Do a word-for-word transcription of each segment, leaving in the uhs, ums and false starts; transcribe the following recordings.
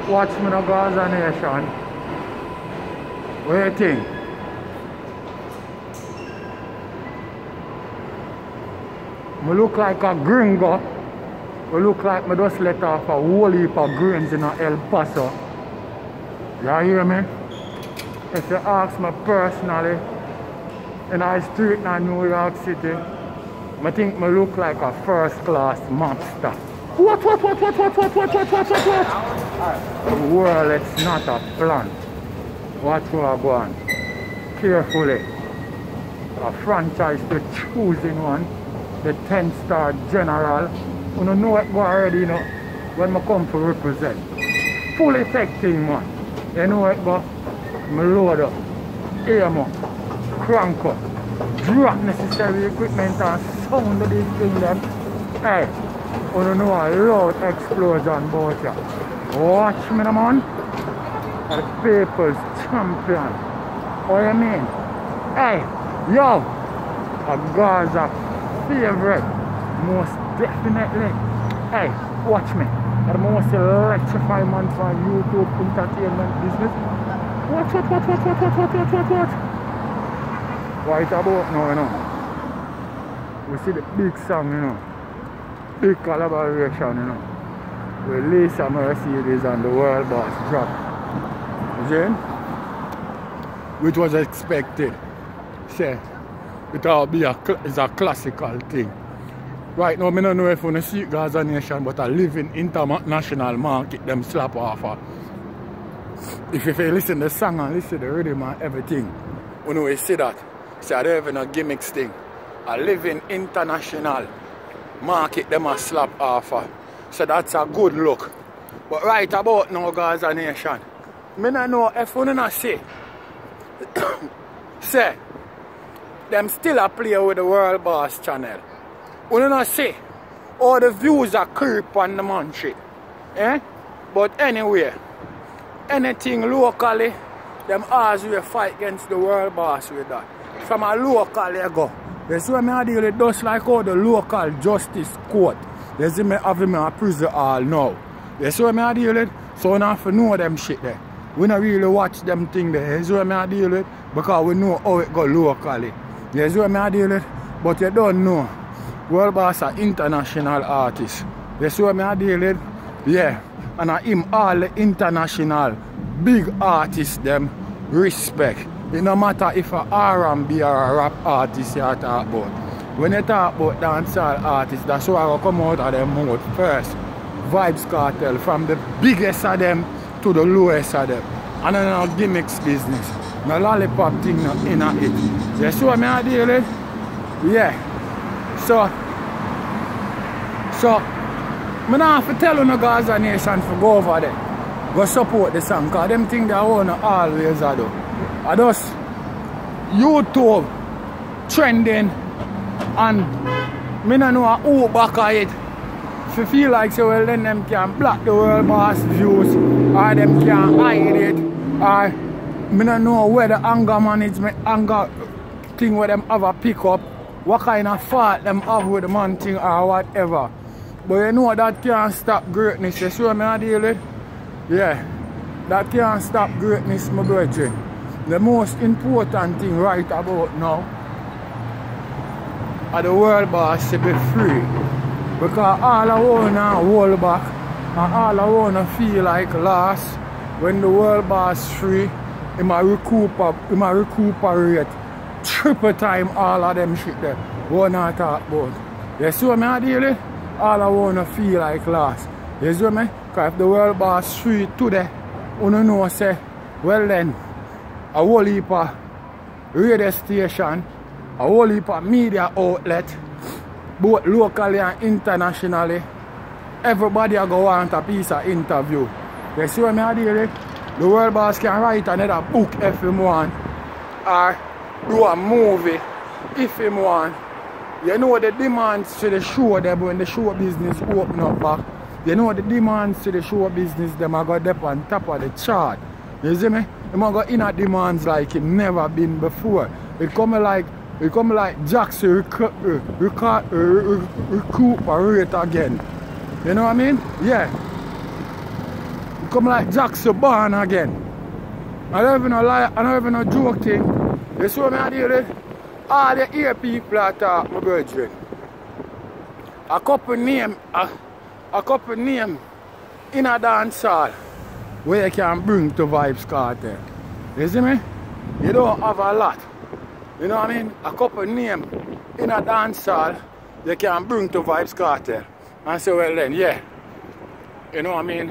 Watch me no Gaza Nation. What do you think? I look like a gringo. I look like I just let off a whole heap of grains in El Paso. You hear me? If you ask me personally, in our street in New York City, I think I look like a first class mobster. What, what, what, what, what, what, what, what, what, what, what? The world, it's not a plan. Watch where I go on. Carefully. A franchise to choosing one. The ten star general. You don't know it go already, you know, when I come to represent. Full effective, man. You know it go? I load up, aim up, crank up, drop necessary equipment and sound of these things them. Hey, you don't know a loud explosion about you. Watch me, man. The people's champion. What do you mean? Hey, yo, a Gaza favorite. Most definitely. Hey, watch me. The most electrifying man for YouTube entertainment business. Watch, watch, watch, watch, watch, watch, watch, watch, watch, watch. What it's about now, you know? We see the big song, you know. Big collaboration, you know. With Lisa Mercedes and the World Boss drop. You see? Which was expected. Say, it all be a, it's a classical thing. Right now, I don't know if you see Gaza Nation, but I live in international market, them slap off. If you listen to the song and listen to the rhythm and everything, you know you see that. See, I don't have no gimmicks thing. I live in international market, them a slap off. So that's a good look. But right about now, Gaza Nation, I don't know if you don't see. Say, them still a play with the World Boss channel. You don't see. All the views are creep on the man shit. Eh? But anyway, anything locally, them always will fight against the World Boss with that. From a local they go. You see what I deal with just like how the local justice court. You see me having a prison all now. You see what I deal with? So we don't have to know them shit there. We don't really watch them thing there. You see what I deal with? Because we know how it go locally. You see what I deal with? But you don't know. World Boss are international artist. You see what I deal with? Yeah. And I him all the international big artists them respect. It no matter if a R and B or a rap artist you talk about. When you talk about dancehall artists, that's why I come out of them mouth first. Vybz Kartel, from the biggest of them to the lowest of them. And then no gimmicks business. No lollipop thing no in it. You see what I deal with? Yeah. So, so, I don't have to tell you no Gaza Nation to go over there. Go support the song, because them things they want to always do. I just YouTube trending and I don't know who back at it. If you feel like so well then them can block the World Boss views or them can hide it or I don't know where the anger management anger thing where them have a pick up. What kind of fault them have with the man thing or whatever. But you know that can't stop greatness. You see what I deal with? Yeah. That can't stop greatness, my brethren. The most important thing right about now are the World Boss to be free. Because all I want to hold back and all I want to feel like lost when the World Boss free, he might recuperate, he might recuperate triple time all of them shit there. What not talk about. You see what I deal with? All I want to feel like lost. You see me? Because if the World Boss free today, you don't know say, well then, a whole heap of radio station, a whole heap of media outlet, both locally and internationally, everybody are going to want a piece of interview. You see what I deal with? The World Boss can write another book if he want, or do a movie if he want. You know the demands to the show them when the show business open up back. You know the demands to the show business them are going up on top of the chart. You see me? Them are going in at demands like it never been before. It come like it come like Jackson recuperate again. You know what I mean? Yeah. come like Jack Saban again. I don't even know lie, I don't even know joke thing. You see what I deal with? All the ear people are talk, my brethren. A couple name, a, a couple name in a dance hall where you can bring to Vybz Kartel. You see me? You don't have a lot. You know what I mean? A couple name in a dance hall you can bring to Vybz Kartel. And say, well then, yeah. You know what I mean?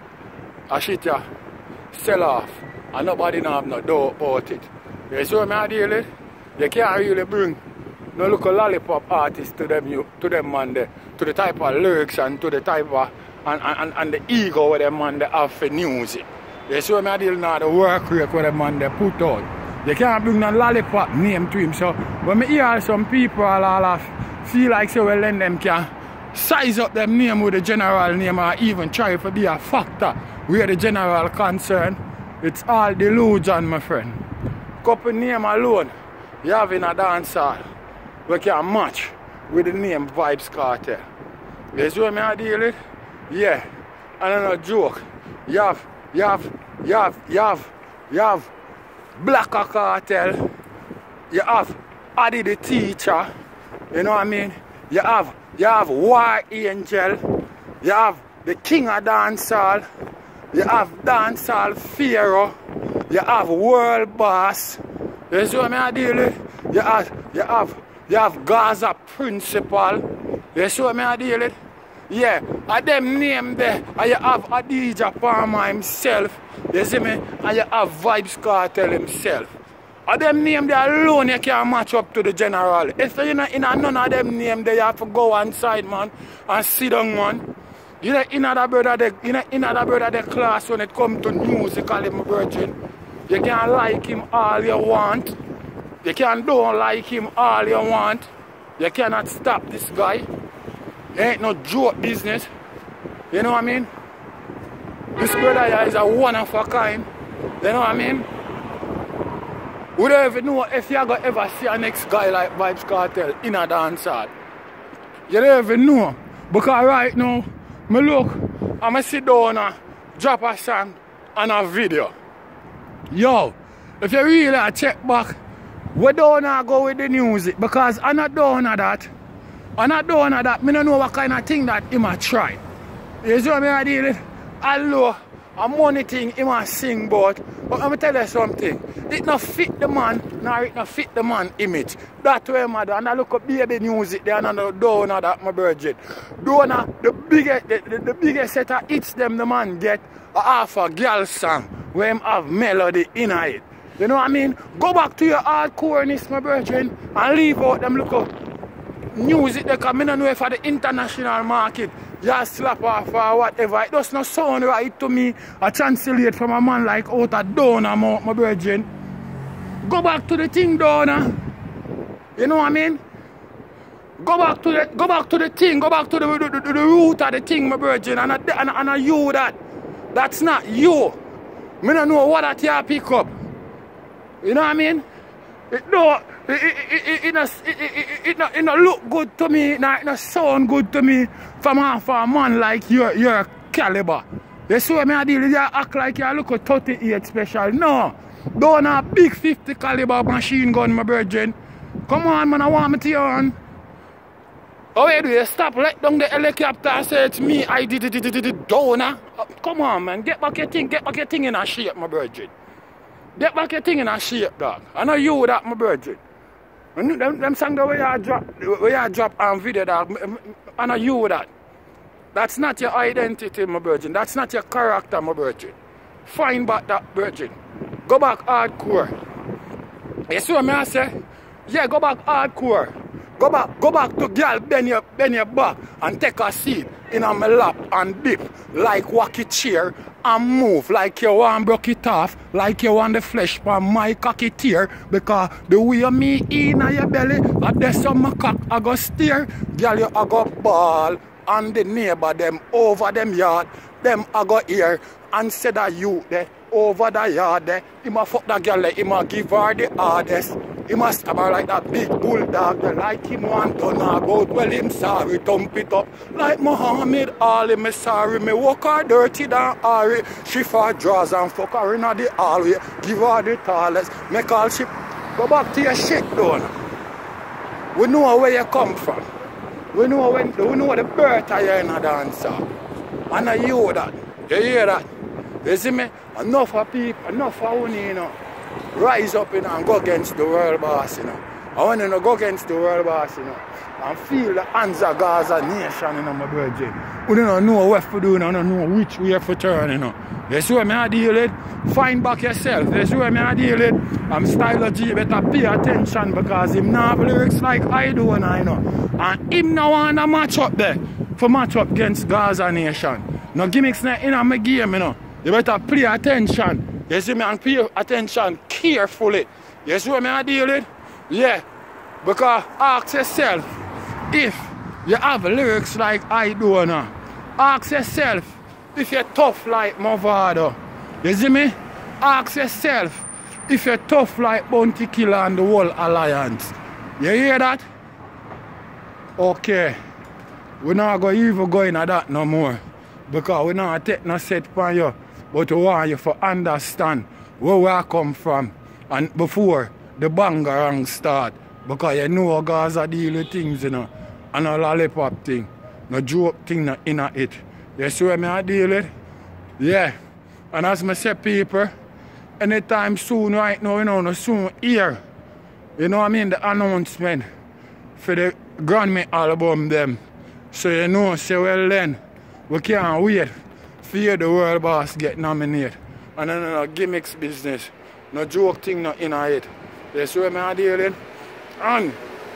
A shit ya sell off and nobody know have no doubt about it. You see what I deal with? You can't really bring no local lollipop artists to them you to them man there, to the type of lyrics and to the type of and, and, and the ego where them man they have for music. You see what I deal now, the work rate where them man they put out. You can't bring no lollipop name to him. So when I hear some people all, all feel like so well then them can size up them name with the general name or even try to be a factor where the general concern. It's all delusion, my friend. Couple name alone you have in a dance hall we can match with the name Vybz Kartel. You see what I deal with? Yeah. And I'm not joke. You have, you have, you have, you have, you have Blacker Kartel. You have Addy the Teacher. You know what I mean? You have, you have War Angel. You have the King of Dancehall. You have Dancehall Pharaoh. You have World Boss. You see what I deal with? You have, you have, you have Gaza Principal. You see what I deal with? Yeah, and them name there, and you have Adidja Palmer himself. You see me? And you have Vybz Kartel himself. And them name there alone you can't match up to the general. If you're not in none of them name there, you have to go inside, man, and sit down, man. You know, in other brother, the, you know, in other brother, the class when it comes to musical, my virgin. You can like him all you want. You can don't like him all you want. You cannot stop this guy. It ain't no joke business. You know what I mean? This brother here is a one of a kind. You know what I mean? We don't even know if you're going to ever see a next guy like Vybz Kartel in a dance hall. You don't even know. Because right now, me look, I'm going to sit down and drop a song and a video. Yo, if you really check back, we don't go with the music because I'm not doing that. I'm not doing that. I don't know what kind of thing that he might try. You see what I deal with? Although a money thing he might sing about, but let me tell you something. It not fit the man, nor it not fit the man image. That's why man, and I look up baby music there and I don't know that, my virgin. Don't know the biggest the, the, the biggest set of hits them the man get a half a girl song where him have melody in it. You know what I mean? Go back to your hardcoreness, my virgin, and leave out them look up music they come in and way for the international market. Just slap off or whatever. It does not sound right to me. I translate from a man like out of Dona, my virgin. Go back to the thing, Dona. You know what I mean? Go back to the go back to the thing. Go back to the, the, the, the root of the thing, my virgin. And I, and, and I you that. That's not you. I don't know what that you pick up. You know what I mean? It don't it it it, it, it, it, it, it, it not look good to me, it not, it not sound good to me from a, for a man like your your caliber. You see what I deal with? You act like you look at thirty-eight special. No. Don't have big fifty caliber machine gun, my virgin. Come on, man, I want me to you on. Oh wait, do you stop, let down the helicopter and say it's me, I did it, it, it, it, Dona. Come on, man, get back your thing, get back your thing in a shape, my virgin. Get back your thing in a shape, dog. I know you that, my virgin. Them, them songs the way you drop, where you drop on video, dog. I know you that. That's not your identity, my virgin. That's not your character, my virgin. Find back that virgin. Go back hardcore. You see what I say? Yeah, go back hardcore. Go back, go back to girl, bend your, bend your back and take a seat in my lap and dip like wacky chair and move like you want broke it off, like you want the flesh from my cocky tear because the way me in your belly, and there's some cock I go steer, girl you I go ball and the neighbor them over them yard, them I go here and say that you there over the yard there, he ma fuck that girl, he ma give her the hardest. He must stab her like that big bulldog. They like him want to know about. Well, him sorry, thump it up. Like Muhammad Ali, me sorry. Me walk her dirty than Ari. She for draws and fuck her in the hallway. Give her the tallest. Make all she go back to your shit down. We know where you come from. We know when we know the birth of you in a dancer. And I hear that. You hear that? You see me? Enough of people, enough of one, you know. Rise up, you know, and go against the world boss, you know. I want you to go against the world boss, you know. And feel the hands of Gaza nation, you know, my brother. We don't know what to do, you know, don't know which way to turn, you know. You see what I deal with? Find back yourself. You see what I deal with? I'm Stylo G, better pay attention because him not have lyrics like I do, and I know. And him now want to match up there for match up against Gaza nation. No gimmicks not in my game, you know. You better pay attention. You see me, and pay attention carefully. You see what I deal with? Yeah. Because ask yourself if you have lyrics like I do now. Ask yourself if you're tough like Movado. You see me? Ask yourself if you're tough like Bounty Killer and the whole alliance. You hear that? Okay. We're not going to even go into that no more. Because we're not take no set for you. But we want you to understand where we come from. And before the bangarang start. Because you know Gaza deal with things, you know. And a lollipop thing. No joke thing not in it. You see what I deal with? Yeah. And as I say, people, anytime soon right now, you know, no soon here. You know what I mean? The announcement for the Grammy album them. So you know, say well then, we can't wait for the world boss get nominated. And then no gimmicks business. No joke thing not in it. You see what I deal with? And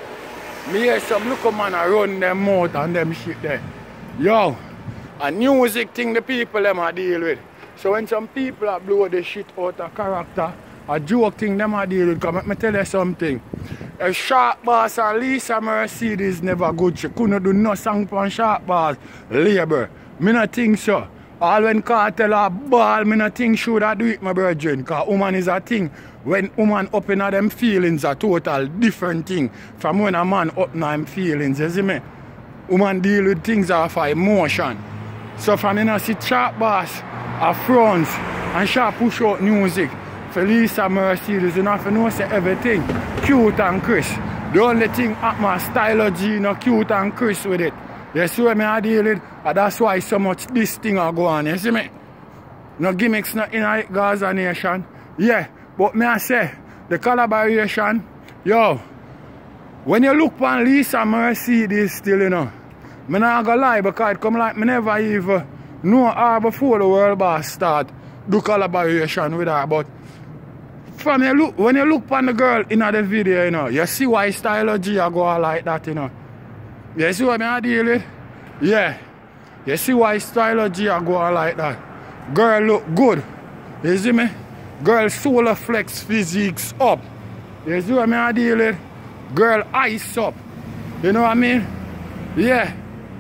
me hear some look man a run them mouth and them shit there. Yo, a music thing the people them a deal with. So when some people a blow the shit out of character, a joke thing them a deal with. Come let me tell you something. If Sharp Boss and Lisa Mercedes never good, she couldn't do no song from Sharp Boss labor. Me not think so. All when Cartel a ball, me not think should I do it, my brethren. Because woman is a thing. When woman up in them feelings, a total different thing from when a man up in them feelings. You see me? Woman deal with things of emotion. So from you know, see Sharp Boss, a front, and Sharp push out music for Lisa Mercedes, you have to know say everything cute and Chris. The only thing at my Stylo G, you know, cute and Chris with it. You see what I deal with? And that's why so much this thing are going on, you see me? No gimmicks not in a Gaza nation. Yeah, but me I say, the collaboration, yo, when you look on Lisa Mercedes still, you know, I'm not gonna lie because it come like me never even know her before the world boss start do collaboration with her. But from you look, when you look on the girl in the video, you know, you see why Stylo G are going like that, you know. You see what I deal with? Yeah. You see why Stylo G are going like that? Girl look good. You see me? Girl solar flex physiques up. You see what I deal with? Girl ice up. You know what I mean? Yeah.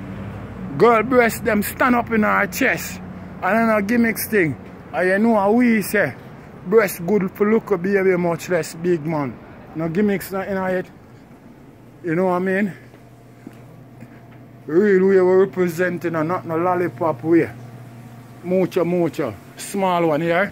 Girl breast them stand up in her chest. And then a gimmicks thing. And you know how we say breast good for look a baby much less big man. No gimmicks not in it. You know what I mean? Real way we're representing and not no lollipop way. Mucho, mucho. Small one here.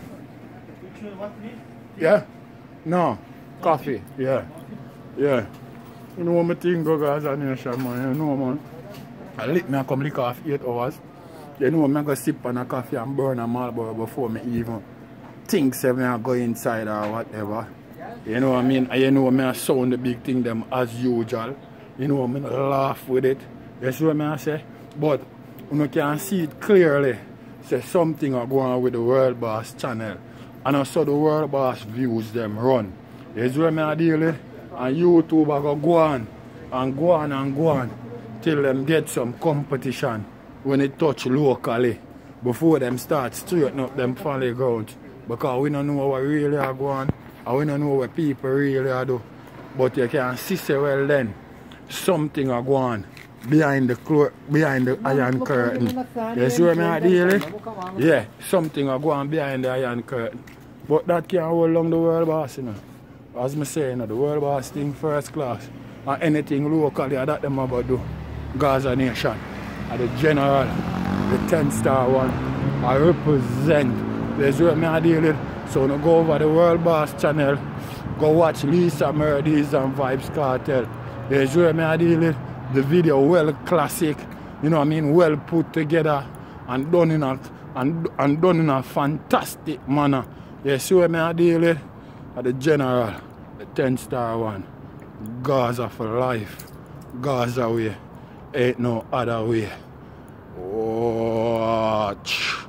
Yeah? No. Coffee. Yeah. Yeah. You know what my thing go guys on nation, man. You know, man. I lick me and come lick off eight hours. You know I'm going to sip on a coffee and burn a Marlboro before me even think say me I go inside or whatever. You know what I mean? And you know me I sound the big thing them as usual. You know me laugh with it. You see what I say? But you can see it clearly. Say something are going on with the World Boss channel. And also the World Boss views them run. You see what I deal with? And YouTube are going to go on and go on and go on till them get some competition when it touch locally. Before them start straighten up them folly ground. Because we don't know what really are going on. And we don't know what people really are do. But you can see say well then something are going on behind the behind the iron curtain. You see what I deal with? Yeah, something are going on behind the iron curtain. But that can't hold long the World Boss, you know. As I say, you know, the world boss thing first class. And anything locally that them about do. Gaza Nation. And the general, the ten star one. I represent. There's where me I deal with. So now go over the World Boss channel. Go watch Lisa Murdy's and Vybz Kartel. There's where me I deal with. The video well classic. You know what I mean? Well put together and done in a and, and done in a fantastic manner. You see where me I deal with? At the general, the ten star one. Gaza for life. Gaza way. Ain't no other way. Watch.